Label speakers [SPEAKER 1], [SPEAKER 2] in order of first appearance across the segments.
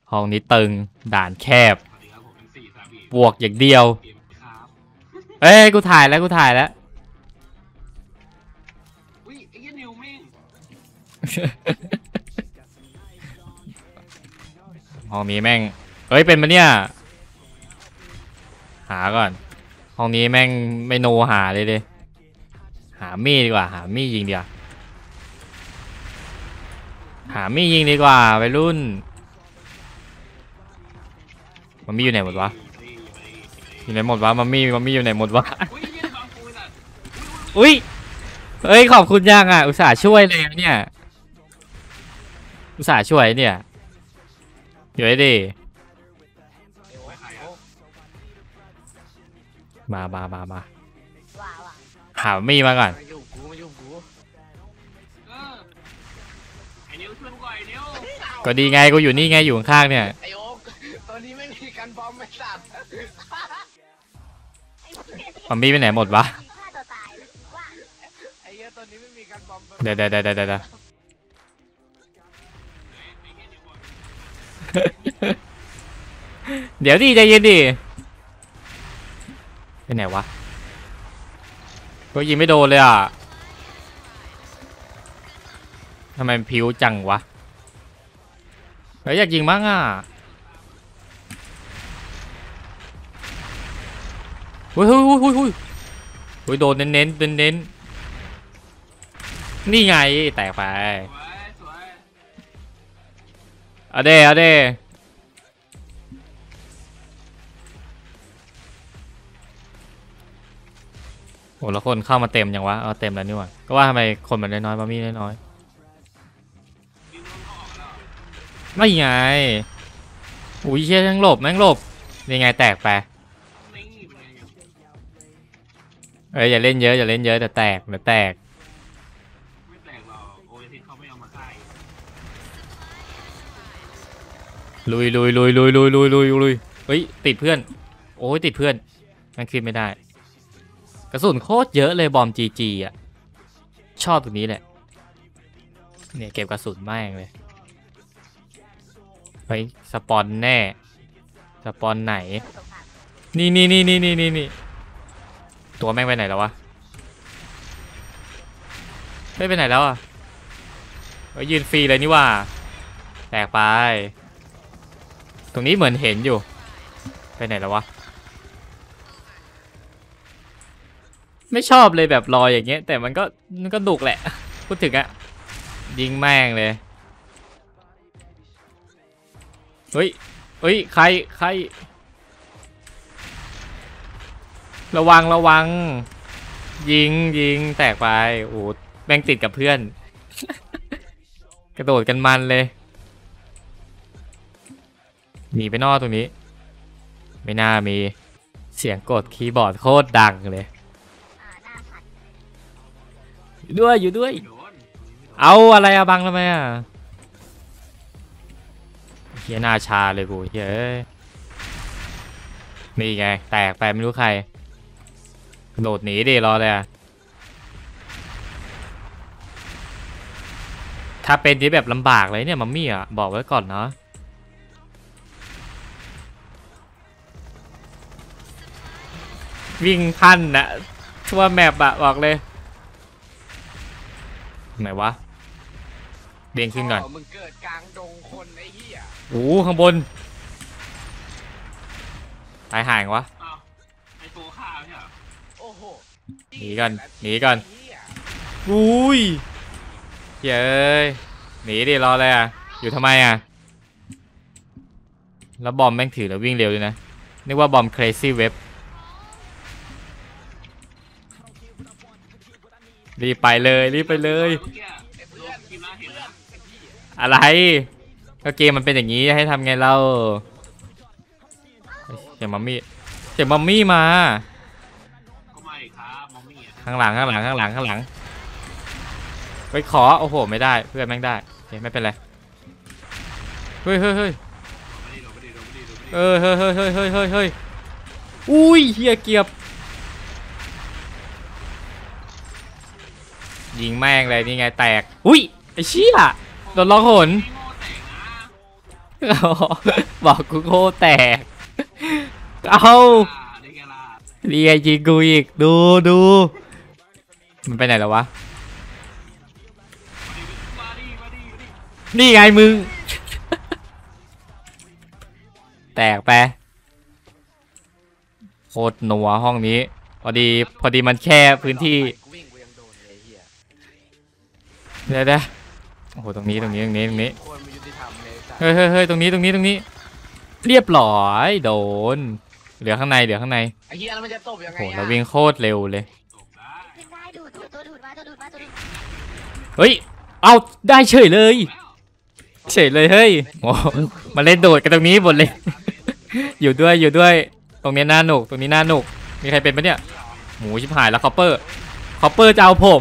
[SPEAKER 1] ห้องนี้ตึงด่านแคบบวกอย่างเดียวเอ้ยกูถ่ายแล้วกูถ่ายแล้วห้องนี้แม่งเอ้ยเป็นปะเนี่ยหาก่อนห้องนี้แม่งไม่โนหาเลยหามีดดีกว่าหามีดยิงดีกว่าหามีดยิงดีกว่าวัยรุ่นมันมีอยู่ไหนหมดวะอยู่ไหนหมดวะมันมีอยู่ไหนหมดวะอุ้ยเอ้ยขอบคุณยังอ่ะอุตส่าห์ช่วยเลยเนี่ยอุตส่าห์ช่วยเนี่ยอยู่ไอ้ดิมาหามีมาก่อนก็ดีไงกูอยู่นี่ไงอยู่ข้างๆเนี่ย
[SPEAKER 2] ไอโอ๊กตอนนี้ไม่มีการบอมไม่สัตว์
[SPEAKER 1] มันมีไปไหนหมดวะ
[SPEAKER 2] ไอ้เหี้ยตอนนี้ไม่มีการบอม
[SPEAKER 1] เดี๋ยวเดี๋ยวดิใจเย็นดิไปไหนวะก็ยิงไม่โดนเลยอ่ะทำไมผิวจังวะเฮ้ยอยากยิงมั้งอ่ะเฮ้ยโดนเน้นนี่ไงแตกไปเอาเด้โอ้แล้วคนเข้ามาเต็มยังวะเอาเต็มแล้วนี่วะก็ว่าทำไมคนมันน้อยๆมามีน้อยๆไม่ไงอุ้ยเชี่ยแม่งหลบนี่ไงแตกไปเอ้ยอย่าเล่นเยอะแต่แตกไม่แตกลุยเฮ้ยติดเพื่อนโอ้ยติดเพื่อนมันขึ้นไม่ได้กระสุนโคตรเยอะเลยบอมจีอ่ะชอบตรงนี้แหละเนี่ยเก็บกระสุนแม่งเลยไปสปอนแน่สปอนไหนนี่ตัวแม่งไปไหนแล้ววะไม่ไปไหนแล้วอ่ะยืนฟรีเลยนี่ว่าแตกไปตรงนี้เหมือนเห็นอยู่ไปไหนแล้ววะไม่ชอบเลยแบบรอยอย่างเงี้ยแต่มันก็ดุกแหละพูดถึงอะยิงแม่งเลยเฮ้ยใครระวังยิงแตกไปโอ้แม่งติดกับเพื่อนกระโดดกันมันเลยหนีไปนอกตรงนี้ไม่น่ามีเสียงกดคีย์บอร์ดโคตรดังเลยอยู่ด้วยเอาอะไรอะบังทำไมอะเฮียหน้าชาเลยกูเฮ้ยนี่ไงแตกไปไม่รู้ใครโดดหนีดิรอเลยอะถ้าเป็นที่แบบลำบากเลยเนี่ยมัมมี่อะบอกไว้ก่อนเนาะวิ่งพันนะทั่วแมปอะบอกเลยไหนวะเด้งขึ้นก่อน
[SPEAKER 2] มึงเกิดกลางดงคนไอ้เหี้ย
[SPEAKER 1] โอ้ข้างบนตายห่างวะ
[SPEAKER 2] ไอ้ตัวข้าเนี่ยโอ้โห
[SPEAKER 1] หนีก่อนอุ้ยเย้ยหนีดิรออะไรอ่ะอยู่ทำไมอ่ะแล้วบอมแม่งถือแล้ววิ่งเร็วเลยนะนึกว่าบอม crazy web รีบไปเลยอะไรก็เกมมันเป็นอย่างนี้ให้ทำไงเราเสียงมัมมี่มาข้างหลังไปขอโอ้โหไม่ได้เพื่อนแม่งได้ไม่เป็นไรเฮ้ยอุ้ยเฮียเกียบยิงแม่งเลยนี่ไงแตกอุ้ยไอ้เชี่ยโดนล็อกหนบอกกูโคแตกเอาเรียยิงกูอีกดูมันไปไหนแล้ววะนี่ไงมึงแตกไปโคตรหนัวห้องนี้พอดีมันแค่พื้นที่เดี๋ยวโอ้โหตรงนี้
[SPEAKER 2] โคตรไม่ยุติธรรมเลยสัตว์
[SPEAKER 1] เฮ้ยตรงนี้เรียบร้อยโดนเหลือข้างใน
[SPEAKER 2] ไอ้เหี้ยแล้วมันจะตบยังไง
[SPEAKER 1] โอ้
[SPEAKER 2] อะ
[SPEAKER 1] เราวิ่งโคตรเร็วเลย
[SPEAKER 3] ขึ้นได้ดูดตัวดูดมาตัวดูดมาตัวดูด
[SPEAKER 1] เฮ้ยเอาได้เฉยเลยเฮ้ยโอ้มาเล่นโดดกันตรงนี้หมดเลย อยู่ด้วยตรงนี้น่าหนุกมีใครเป็นปะเนี่ยหมูชิบหายแล้วคอปเปอร์จะเอาผม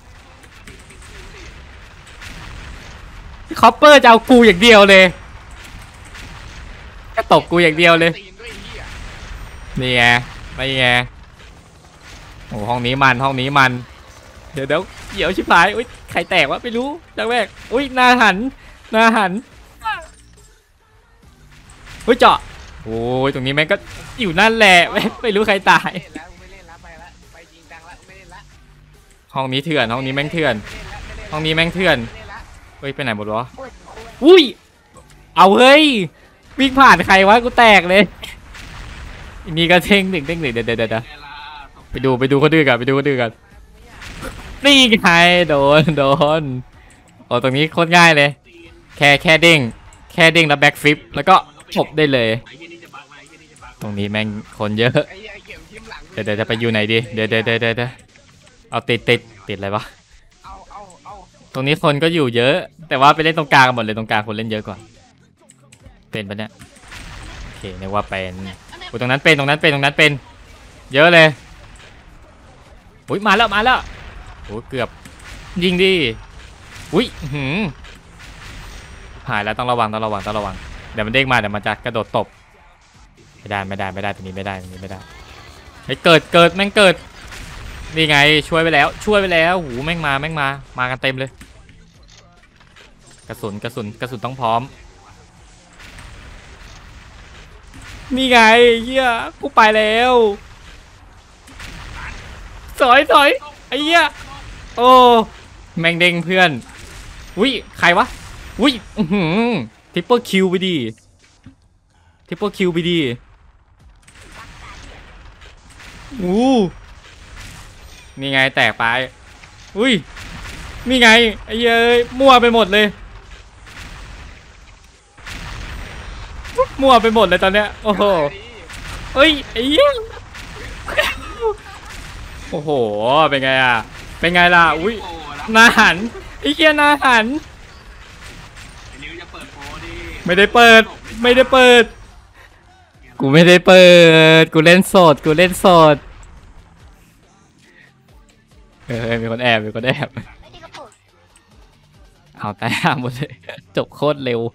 [SPEAKER 1] คอปเปอร์จะเอากูอย่างเดียวเลยก็ตบกูอย่างเดียวเลย
[SPEAKER 2] ตีนด้วยไอ้เหี้ย
[SPEAKER 1] นี่ไงโอ้ห้องนี้มันเดี๋ยวชิบหายอุ้ยใครแตกวะไม่รู้จังแรกอุ้ยหน้าหันอุ้ยเจาะโอ้ยตรงนี้แม่งก็อยู่นั่นแหละไม่รู้ใครตาย
[SPEAKER 2] ไม่เล่นแล้วไปจริงจังแล้วไม่เล่นละ
[SPEAKER 1] ห้องนี้เถื่อนห้องนี้แม่งเถื่อน ห้องนี้แม่งเถื่อน
[SPEAKER 2] ไม่เล่นละ
[SPEAKER 1] เฮ้ยไปไหนหมดวะ
[SPEAKER 3] ปวดควร
[SPEAKER 1] อุ้ยเอาเฮ้ยวิ่งผ่านใครวะกูแตกเลยอันนี้ก็เท่งหนึ่งเดี๋ยวไปดูคนดื้อกันนี่ไงโดนโอ้ตรงนี้โคตรง่ายเลยแค่เด้งแล้วแบ็กฟลิปแล้วก็จบได้เลยตรงนี้แม่งคนเยอะ
[SPEAKER 2] ไอ้เหี้ยเข็มทิ่มหลัง
[SPEAKER 1] เดี๋ยวจะไปอยู่ไหนดีเดี๋ยวเอาติดอะไรวะ
[SPEAKER 2] เอา
[SPEAKER 1] ตรงนี้คนก็อยู่เยอะ แต่ว่าไปเล่นตรงกลางกันหมดเลยตรงกลางคนเล่นเยอะกว่าเป็นปะเนี่ยโอเคนึกว่าเป็นอุ้ยตรงนั้นเป็นเยอะเลยอุ้ยมาแล้วโอ้ยเกือบยิงดิอุ้ยหายแล้วต้องระวังเดี๋ยวมันเด้งมาเดี๋ยวมันจะกระโดดตบไม่ได้ตรงนี้ไม่ได้เฮ้ยเกิดแม่งเกิดนี่ไงช่วยไปแล้วหูแม่งมากันเต็มเลยกระสุนต้องพร้อมนี่ไงเหี้ยกูไปแล้วถอยไอ้เหี้ยโอ้แม่งเด้งเพื่อนอุ้ยใครวะอุ้ยทริปเปิลคิวไปดินี่ไงแตกไปอุ้ยนี่ไงไอ้เย้ยมั่วไปหมดเลยตอนเนี้ยโอ้โหเฮ้ยไอ้เหี้ยโอ้โหเป็นไงล่ะอุ้ยหน้าหันไอ้เหี้ยหน้าหันไม่ได้เปิดกูไม่ได้เปิดกูเล่นสดมีคนแอบ
[SPEAKER 3] ไม่ได้กระปุก
[SPEAKER 1] เอาแต่หมดเลยจบโคตรเร็ว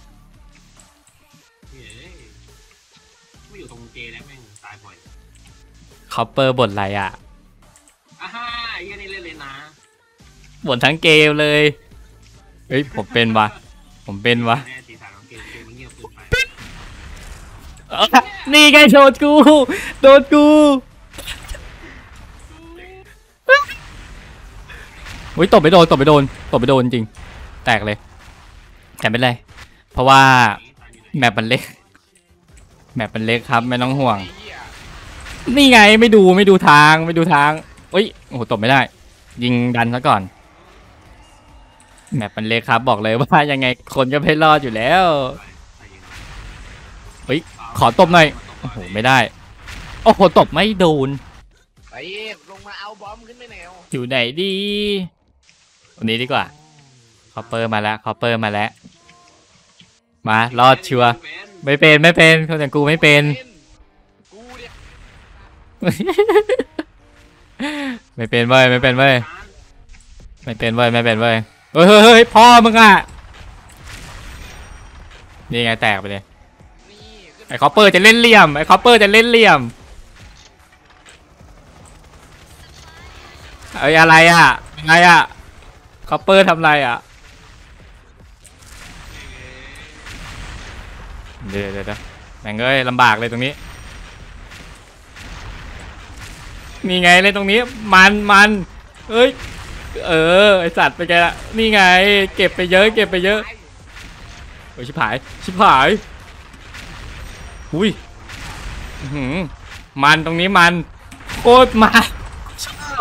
[SPEAKER 4] ไม่อยู่ตรงเจแล้วแม่งตายบ่อย
[SPEAKER 1] คอปเปอร์บ่นอะไรอ่ะ
[SPEAKER 4] อ่าฮ่าไอ้นี่เล่นเลยนะ
[SPEAKER 1] บ่นทั้งเกมเลยเฮ้ยผมเป็นวะ
[SPEAKER 4] แน่สีสันของเกมมันเงียบเกินไป
[SPEAKER 1] นี่ไงโดนกูอุ้ยตบไปโดนจริงแตกเลยแต่ไม่เป็นไรเพราะว่าแมปมันเล็กครับไม่ต้องห่วง
[SPEAKER 2] ไอ้เหี้ย
[SPEAKER 1] นี่ไงไม่ดูทางอุ้ยโอ้โหตบไม่ได้ยิงดันซะก่อนแมปมันเล็กครับบอกเลยว่ายังไงคนก็ไม่รอดอยู่แล้วเฮ้ยขอตบหน่อยโอ้โหไม่ได้โอ้โหตบไม่โดน
[SPEAKER 2] ไอ้ลงมาเอาบอมขึ้นไปแนว
[SPEAKER 1] อยู่ไหนดีวันนี้ดีกว่าคอปเปอร์มาแล้วมารอดชัวร์ไม่เป็นคนอย่างกูไม่เป็น
[SPEAKER 2] กูเนี่ย
[SPEAKER 1] ไม่เป็นเว้ยเฮ้ยพ่อมึงอ่ะนี่ไงแตกไปเลย
[SPEAKER 2] นี่ขึ้น
[SPEAKER 1] ไอ้คอปเปอร์จะเล่นเหลี่ยมเอ้ยอะไรอ่ะคอปเปอร์ทำอะไรอ่ะเดี๋ยวแม่งเอ้ยลำบากเลยตรงนี้นี่ไงเลยตรงนี้มันเอ้ยไอสัตว์ไปแกละนี่ไงเก็บไปเยอะโอ้ยชิบหายอุ้ยมันตรงนี้มันโคตรมันชอบ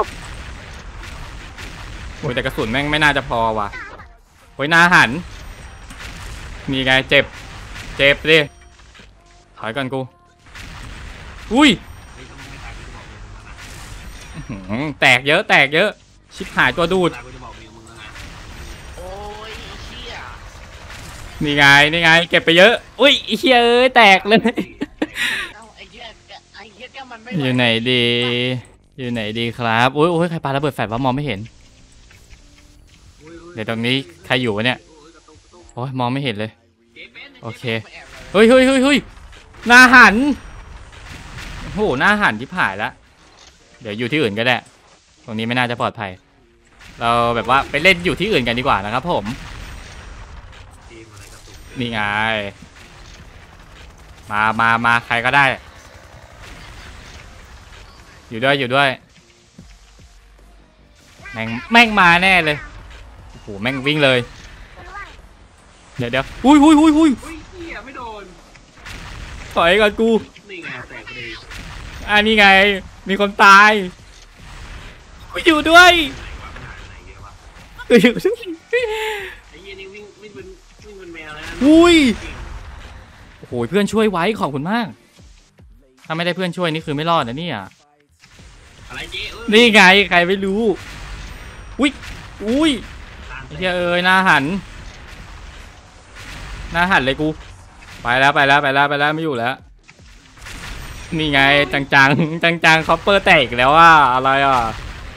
[SPEAKER 1] โอ้ยแต่กระสุนแม่งไม่น่าจะพอว่ะโอ้ยหน้าหันนี่ไงเจ็บดิถอยก่อนกูอุ้ย
[SPEAKER 4] เฮ้ยถ้ามึงไม่ตายกูจะบอกเมียมึงแล้วนะ
[SPEAKER 1] แตกเยอะชิบหายตัวดูด
[SPEAKER 4] ตายกูจะบอกเมียมึงแล้วนะ
[SPEAKER 2] โอ้ยไอ้เชี่ย
[SPEAKER 1] นี่ไงเก็บไปเยอะอุ้ยไอ้เหี้ยเอ้ยแตกเลย
[SPEAKER 2] เอาไอ้เหี้ยแกมันไม่
[SPEAKER 1] อยู่ไหนดีครับโอ้ยใครปาระเบิดแฟลชว่ามองไม่เห็น
[SPEAKER 4] อุ้ย
[SPEAKER 1] เดี๋ยวตรงนี้ใครอยู่วะเนี่ย
[SPEAKER 4] กระตุก
[SPEAKER 1] โอ้ยมองไม่เห็นเลย
[SPEAKER 4] เจ๊เป็น
[SPEAKER 1] โอเคเฮ้ยหน้าหันโอ้โหหน้าหันที่ผ่ายแล้วเดี๋ยวอยู่ที่อื่นก็ได้ตรงนี้ไม่น่าจะปลอดภัยเราแบบว่าไปเล่นอยู่ที่อื่นกันดีกว่านะครับผม
[SPEAKER 4] เกมอะไรกระตุก
[SPEAKER 1] นี่ไงมาใครก็ได้อยู่ด้วยแม่งมาแน่เลยโอ้โหแม่งวิ่งเลยเดี๋ยวอุ้ย
[SPEAKER 4] อุ้ยเหี้ยไม่โดน
[SPEAKER 1] ถอยก่อนกู
[SPEAKER 4] นี่ไงแตกพอดี
[SPEAKER 1] นี่ไงมีคนตายกูอยู่ด้วย
[SPEAKER 4] ไหนวะมันหายไปไหนเยอะวะ
[SPEAKER 1] กูอยู่ด้วย
[SPEAKER 4] ไอ้เหี้ยนี่วิ่งเป็นแมวเลยนะ
[SPEAKER 1] อุ้ยโอ้โหเพื่อนช่วยไว้ขอบคุณมากถ้าไม่ได้เพื่อนช่วยนี่คือไม่รอดนะเนี่ย
[SPEAKER 4] อะไรเจ๊เอ้ย
[SPEAKER 1] นี่ไงใครไม่รู้อุ้ย
[SPEAKER 4] ตาม
[SPEAKER 1] ไอ้เหี้ยเอ้ยหน้าหันเลยกูไปแล้วไม่อยู่แล้วนี่ไงจังคอปเปอร์แตกอีกแล้วอ่ะอะไรอ่ะ
[SPEAKER 3] หา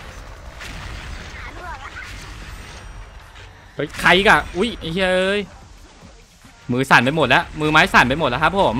[SPEAKER 3] ลูกอะ
[SPEAKER 1] เฮ้ยใครอีกอ่ะอุ้ยไอ้เหี้ยเอ้ยมือสั่นไปหมดแล้วมือไม้สั่นไปหมดแล้วครับผม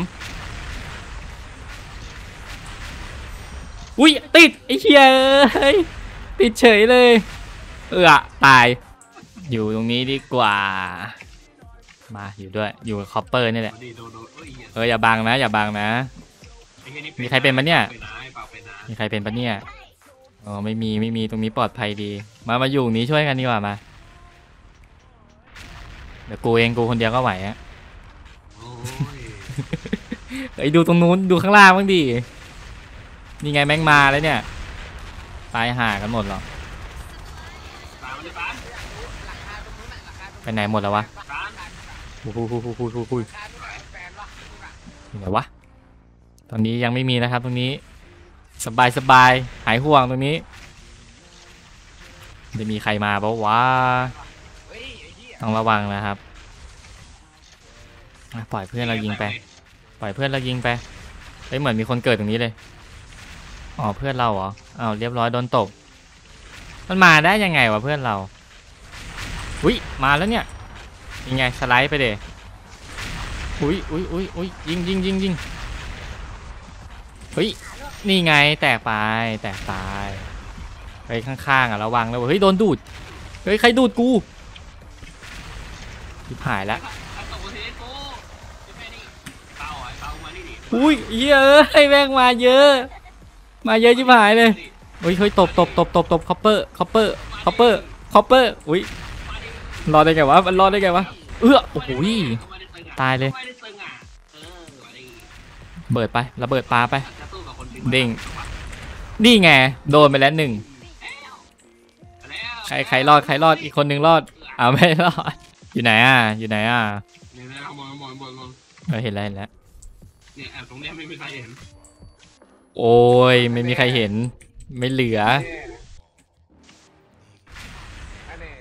[SPEAKER 1] อุ้ยติดไอ้เหี้ยเอ้ยติดเฉยเลยตายอยู่ตรงนี้ดีกว่ามาอยู่ด้วยอยู่กับคอปเปอร์นี่แหละ
[SPEAKER 4] ดิโดนเอ้ย
[SPEAKER 1] อย่าบังนะ
[SPEAKER 4] ไอ้เหี้ย
[SPEAKER 1] มีใครเป็นปะเนี่ย
[SPEAKER 4] เป็นนะไอ้เปล่าเป็นนะ
[SPEAKER 1] มีใครเป็นปะเนี่ยอ๋อไม่มีตรงนี้ปลอดภัยดีมาอยู่ตรงนี้ช่วยกันดีกว่ามาเดี๋ยวกูคนเดียวก็ไหวอะ
[SPEAKER 4] โอ้ย
[SPEAKER 1] ไอ้ยดูตรงนู้นดูข้างล่างบ้างดินี่ไงแม่งมาแล้วเนี่ยตายห่ากันหมดหรอ
[SPEAKER 4] ตามมันจะตาม
[SPEAKER 2] ราคาตรงนู้นน่ะราคาตรง
[SPEAKER 1] ไปไหนหมดแล้ววะ
[SPEAKER 4] ตาม
[SPEAKER 1] คุย
[SPEAKER 2] ราคาตรงนู้นแฟนวะ
[SPEAKER 1] อยู่ไหนวะตอนนี้ยังไม่มีนะครับตรงนี้สบายหายห่วงตรงนี้จะมีใครมาปะวะ
[SPEAKER 2] เฮ้ยไอ้เหี้ย
[SPEAKER 1] ต้องระวังนะครับปล่อยเพื่อนเรายิงไปเฮ้ยเหมือนมีคนเกิดตรงนี้เลยอ๋อเพื่อนเราเหรออ้าวเรียบร้อยโดนตบมันมาได้ยังไงวะเพื่อนเราอุ้ยมาแล้วเนี่ยยังไงสไลด์ไปเดอุ้ยยิงเฮ้ยนี่ไงแตกไปไปข้างๆอ่ะระวังแล้วเฮ้ยโดนดูดเฮ้ยใครดูดกูชิบหายแล้ว
[SPEAKER 4] กระตุกเทสโก้จะแม่นี่เตาอ่ะเตามานี่ดิ
[SPEAKER 1] อุ้ยเยอะแม่งมาเยอะชิบหายเลยเฮ้ยตบคอปเปอร์อุ้ยรอดได้ไงวะมันรอดได้ไงวะโอ้โหตายเลย
[SPEAKER 4] ไม่ได้ตึงอ่ะมาดิ
[SPEAKER 1] เบิดไประเบิดปลาไป
[SPEAKER 4] จะสู้กับคนที่
[SPEAKER 1] เด้ง นี่ไงโดนไปแล้วหนึ่ง
[SPEAKER 4] แล้ว
[SPEAKER 1] ใครรอดอีกคนนึงรอดไม่รอดอยู่ไหนอ่ะ
[SPEAKER 4] เนี่ยมอง
[SPEAKER 1] เห็นแล้ว
[SPEAKER 4] เนี่ยแอบตรงเนี้ยไม่มีใครเห็น
[SPEAKER 1] โอ้ยไม่มีใครเห็นไม่เหลือ
[SPEAKER 2] อันนี้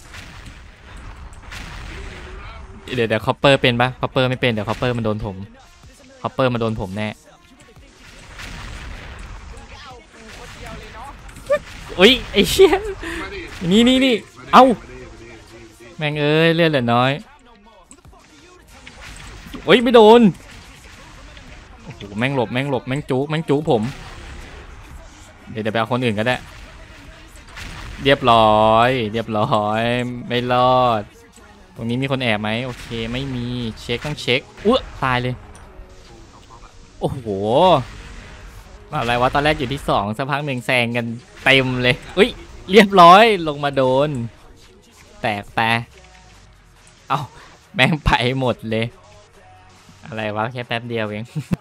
[SPEAKER 1] เดี๋ยวคอปเปอร์เป็นปะคอปเปอร์ไม่เป็นเดี๋ยวคอปเปอร์มันโดนผมแน่อุ้ยไอ้เชี่ยนี่เอ้าแม่งเอ้ยเลือดเหลือน้อยโอ้ยไม่โดนโอ้โหแม่งหลบแม่งจุกผมเดี๋ยวไปเอาคนอื่นก็ได้เรียบร้อยไม่รอดตรงนี้มีคนแอบไหมโอเคไม่มีเช็คต้องเช็คตายเลยโอ้โหอะไรวะตอนแรกอยู่ที่2สักพักหนึ่งแซงกันเต็มเลยเรียบร้อยลงมาโดนแตกแปะเอ้าแม่งไปหมดเลยอะไรวะแค่แป๊บเดียวเอง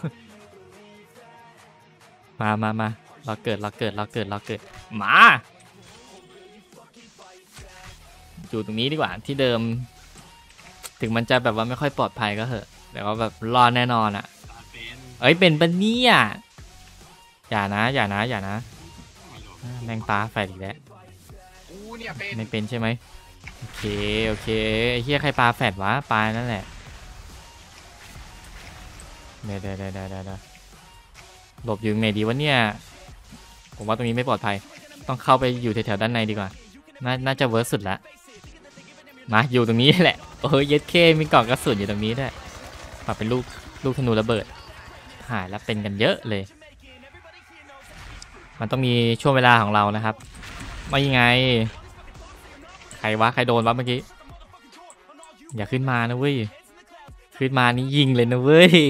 [SPEAKER 1] มาเราเกิดมาอยู่ตรงนี้ดีกว่าที่เดิมถึงมันจะแบบว่าไม่ค่อยปลอดภัยก็เถอะแต่ว่าแบบรอดแน่นอนอ่ะ
[SPEAKER 4] ตาเป็น
[SPEAKER 1] เป็นปะเนี่ยอย่านะ
[SPEAKER 4] ไม่รู้
[SPEAKER 1] แมงปลาแฝดอีกแล้ว
[SPEAKER 2] กูเนี่ยเป็น
[SPEAKER 1] ไม่เป็นใช่ไหมโอเคไอ้เหี้ยใครปลาแฝดวะปลานั่นแหละเดี๋ยวหลบอยู่ไหนดีวะเนี่ยผมว่าตรงนี้ไม่ปลอดภัยต้องเข้าไปอยู่แถวๆด้านในดีกว่าน่าจะเวิร์สสุดละมาอยู่ตรงนี้แหละเย็ดเคมีกล่องกระสุนอยู่ตรงนี้ด้วยปรับเป็นลูกธนูระเบิดหายแล้วเป็นกันเยอะเลยมันต้องมีช่วงเวลาของเรานะครับไม่ยังไงใครโดนวะเมื่อกี้อย่าขึ้นมานะเว้ยขึ้นมานี่ยิงเลยนะเว้ย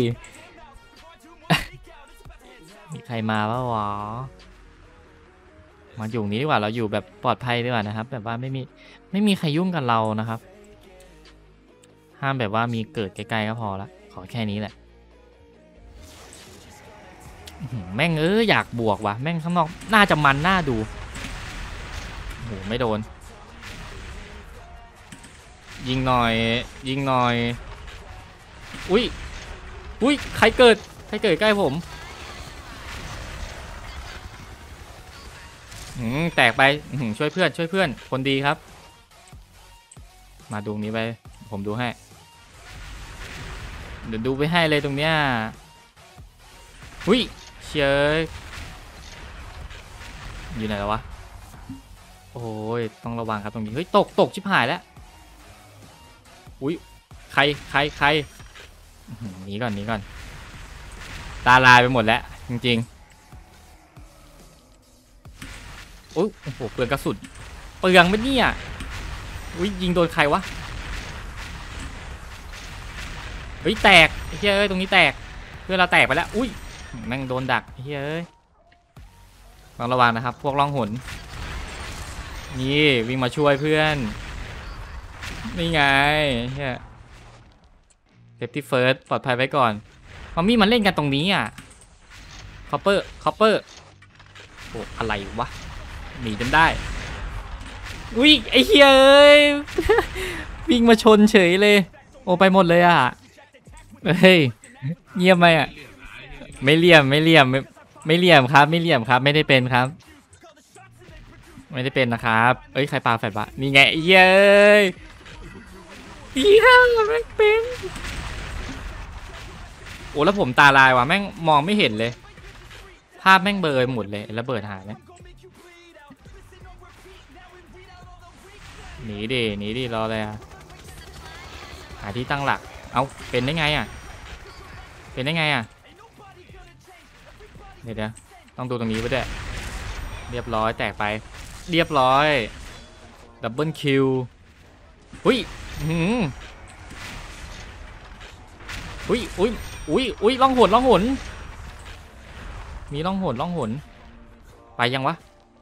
[SPEAKER 1] มีใครมาปะวะมาอยู่นี้ดีกว่าเราอยู่แบบปลอดภัยดีกว่านะครับแบบว่าไม่มีใครยุ่งกับเรานะครับห้ามแบบว่ามีเกิดใกล้ๆก็พอละขอแค่นี้แหละแม่งอยากบวกว่ะแม่งข้างนอกน่าจะมันน่าดูโหไม่โดนยิงหน่อยอุ้ยใครเกิดใกล้ผมแตกไปช่วยเพื่อนคนดีครับมาดูนี้ไปผมดูให้เดี๋ยวดูไปให้เลยตรงเนี้ยเชยอยู่ไหนแล้ววะโอ้ยต้องระวังครับตรงนี้ตกชิบหายแล้วใครหนีก่อนตาลายไปหมดแล้วจริงๆโอ้โหเปลืองกระสุนเปลืองไหมเนี่ยยิงโดนใครวะแตกเฮ้ยตรงนี้แตกเพื่อนเราแตกไปแล้วแม่งโดนดักเฮ้ยต้องระวังนะครับพวกล่องหนนี่วิ่งมาช่วยเพื่อนนี่ไงเฮ้ยเซฟตี้เฟิร์สปลอดภัยไว้ก่อนมัมมี่มันเล่นกันตรงนี้คอปเปอร์โอ้อะไรวะหนีจนได้ไอ้เฮ้ย วิ่งมาชนเฉยเลยโอ้ไปหมดเลยเฮ้ยเงียบไหมไม่เหลี่ยมครับไม่ได้เป็นครับไม่ได้เป็นนะครับใครปาแฟดวะนี่ไงเย้ยไม่เป็นโอ้แล้วผมตาลายว่ะแม่งมองไม่เห็นเลยภาพแม่งเบลอหมดเลยระเบิดหายเนี่ยหนีดิรออะไรหาที่ตั้งหลักเอาเป็นได้ไงเดี๋ยวต้องดูตรงนี้ไว้ด้วยเรียบร้อยแตกไปเรียบร้อยดับเบิลคิวล่องหนมีล่องหนไปยังวะ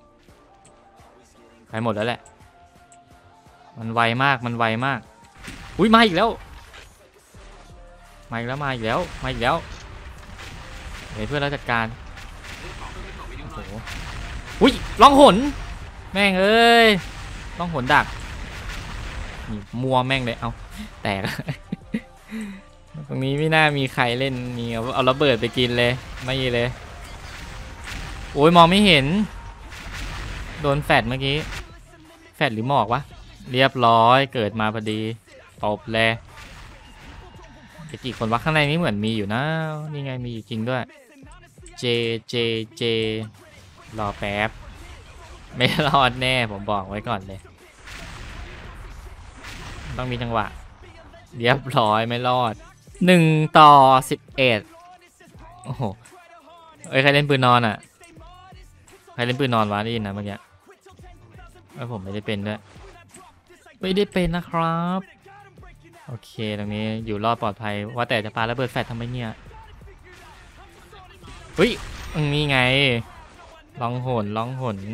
[SPEAKER 1] ไปหมดแล้วแหละมันไวมากมาอีกแล้วเดี๋ยวเพื่อนเราจัดการโอ้โหล่องหนแม่งล่องหนดักนี่มัวแม่งเลยเอาแตก ตรงนี้ไม่น่ามีใครเล่นมีเอาระเบิดไปกินเลยไม่เลยมองไม่เห็นโดนแฟดเมื่อกี้แฟดหรือหมอกวะเรียบร้อยเกิดมาพอดีตบเลยกี่คนวะข้างในนี้เหมือนมีอยู่นะนี่ไงมีอยู่จริงด้วยเจรอแป๊บไม่รอดแน่ผมบอกไว้ก่อนเลยต้องมีจังหวะเรียบร้อยไม่รอด1-11โอ้โหใครเล่นปืนนอนใครเล่นปืนนอนวะได้ยินนะเมื่อกี้ผมไม่ได้เป็นด้วยไม่ได้เป็นนะครับโอเคตรงนี้อยู่รอดปลอดภัยว่าแต่จะปาระเบิดแฟลชทำไมเนี่ยเฮ้ยนี่ไงล่องหนล่องหน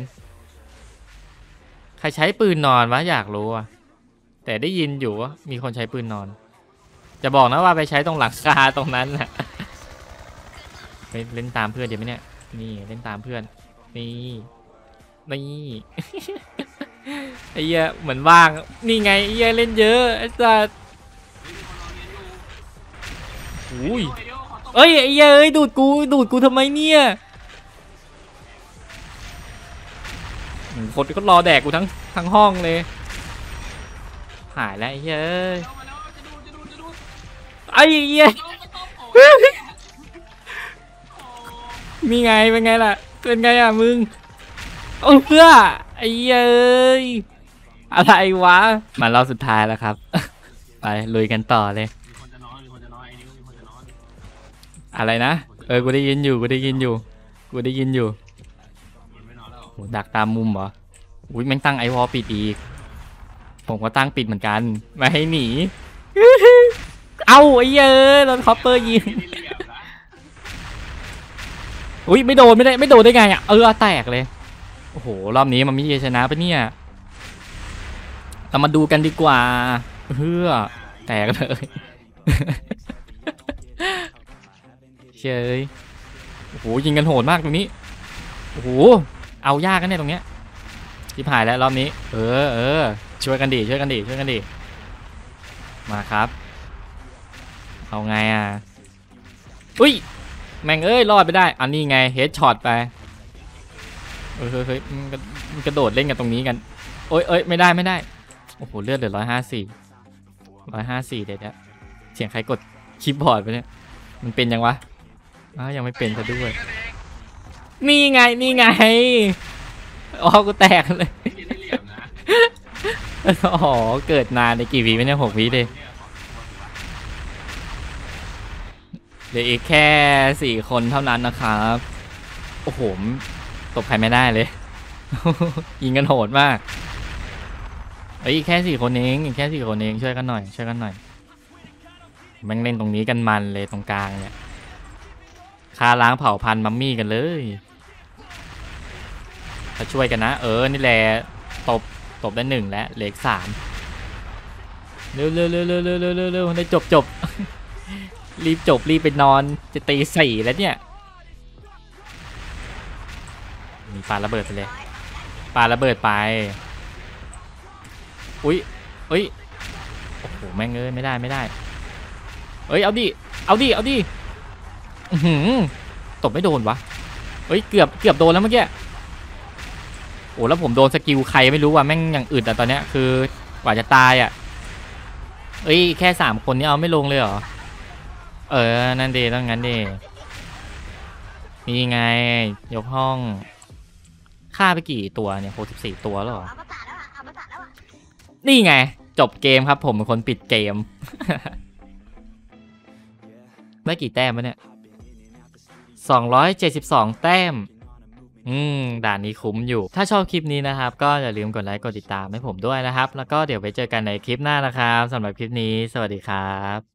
[SPEAKER 1] ใครใช้ปืนนอนวะอยากรู้อะแต่ได้ยินอยู่ว่ามีคนใช้ปืนนอนจะบอกนะว่าไปใช้ตรงหลังคาตรงนั้นแหละไปเล่นตามเพื่อนเดี๋ยวไหมเนี่ยนี่เล่นตามเพื่อนนี่นี่ ไอ้เหี้ยเหมือนว่างนี่ไงไอ้เหี้ยเล่นเยอะไอ้สัสอุ้ย
[SPEAKER 4] ไอเดียวขอตบ
[SPEAKER 1] เอ้ยไอ้เหี้ยเอ้ยดูดกูทำไมเนี่ยคนก็รอแดกกูทั้งห้องเลยหายแล้วไอ้เหี้ยเอ้ย
[SPEAKER 4] มาแล้วจะดู
[SPEAKER 1] ไอ้เหี้ย
[SPEAKER 4] โยนไปตบโอ้ยโอ้
[SPEAKER 1] มีไงเป็นไงล่ะเป็นไงอ่ะมึงโอ้เพื่อไอ้เหี้ยเอ้ยอะไรวะมารอบสุดท้ายแล้วครับ ไปลุยกันต่อเลย
[SPEAKER 4] มีคนจะนอนไอ้นิ้วมีคนจะนอน
[SPEAKER 1] อะไรนะกูได้ยินอยู่มัน
[SPEAKER 4] ไม่นอนแล้ว
[SPEAKER 1] โหดักตามมุมเหรออุ้ยแม่งตั้งไอวอลปิดอีกผมก็ตั้งปิดเหมือนกันไม่ให้หนี เอ้าไอ้เหี้ยเอ้ยโดนคอปเปอร์ยิง
[SPEAKER 4] ไม่ได้เหลี่ยมนะ
[SPEAKER 1] อุ้ยไม่โดนได้ไงอ่ะแตกเลยโอ้โหรอบนี้มันไม่ชนะปะเนี่ยเรามาดูกันดีกว่าแตกเลย เชยโอ้โหยิงกันโหดมากตรงนี้โอ้โหเอายากกันเนี่ยตรงเนี้ยที่ผ่านแล้วรอบนี้ช่วยกันดิมาครับเอาไงอ่ะอุ้ยแม่งรอดไปได้อันนี้ไงเฮดช็อตไปเฮ้ยมันกระโดดเล่นกันตรงนี้กันโอ้ยไม่ได้โอ้โหเลือดเหลือ154เดี๋ยวเสียงใครกดคีย์บอร์ดไปเนี่ยมันเป็นยังวะยังไม่เป็นซะด้วยนี่ไงอ๋อกูแตกเลย
[SPEAKER 4] ไม่ได้เหลี่ยมนะ
[SPEAKER 1] อ๋อเกิดนานในกี่วิไม่เนี่ย6 วิเลยเหลืออีกแค่4 คนเท่านั้นนะครับโอ้โหตบใครไม่ได้เลย ยิงกันโหดมากอีกแค่4 คนเองช่วยกันหน่อยแม่งเล่นตรงนี้กันมันเลยตรงกลางเนี่ยฆ่าล้างเผ่าพันธุ์มัมมี่กันเลยถ้าช่วยกันนะนี่แหละตบได้1แล้วเหลืออีก3เร็วได้จบ รีบไปนอนจะตี 4แล้วเนี่ยมีปาระเบิดไปเลยไปอุ้ยโอ้โหแม่งไม่ได้เอาดิตบไม่โดนวะเกือบโดนแล้วเมื่อกี้โอ้แล้วผมโดนสกิลใครไม่รู้ว่ะแม่งอย่างอึดตอนเนี้ยคือกว่าจะตายแค่3 คนนี้เอาไม่ลงเลยเหรอนั่นดีต้องงั้นดีนี่ไงยกห้องฆ่าไปกี่ตัวเนี่ย64 ตัวแล้วเหรอ
[SPEAKER 3] เอามาตัดแล้วอ่ะ
[SPEAKER 1] นี่ไงจบเกมครับผมเป็นคนปิดเกม ได้กี่แต้มวะเนี่ย272 แต้มด่านนี้คุ้มอยู่ ถ้าชอบคลิปนี้นะครับก็อย่าลืมกดไลค์กดติดตามให้ผมด้วยนะครับแล้วก็เดี๋ยวไปเจอกันในคลิปหน้านะครับสำหรับคลิปนี้สวัสดีครับ